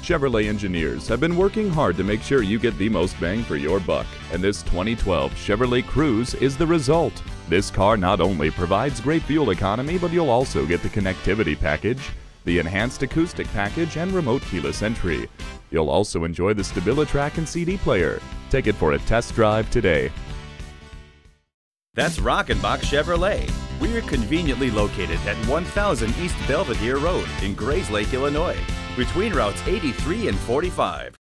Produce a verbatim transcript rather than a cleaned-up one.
Chevrolet engineers have been working hard to make sure you get the most bang for your buck, and this twenty twelve Chevrolet Cruze is the result. This car not only provides great fuel economy, but you'll also get the connectivity package, the enhanced acoustic package, and remote keyless entry. You'll also enjoy the StabiliTrak and C D player. Take it for a test drive today. That's Rockenbach Chevrolet. We're conveniently located at one thousand East Belvidere Road in Grayslake, Illinois, between routes eighty-three and forty-five.